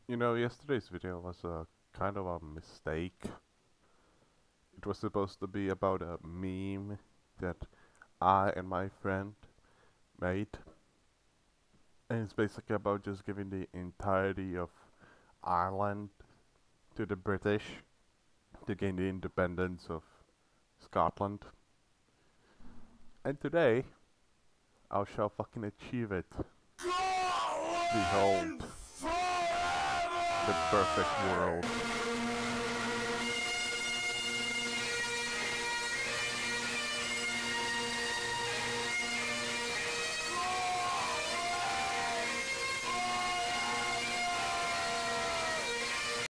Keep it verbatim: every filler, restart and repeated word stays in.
You know, yesterday's video was a kind of a mistake. It was supposed to be about a meme that I and my friend made. And it's basically about just giving the entirety of Ireland to the British to gain the independence of Scotland. And today, I shall fucking achieve it. Behold, the perfect world.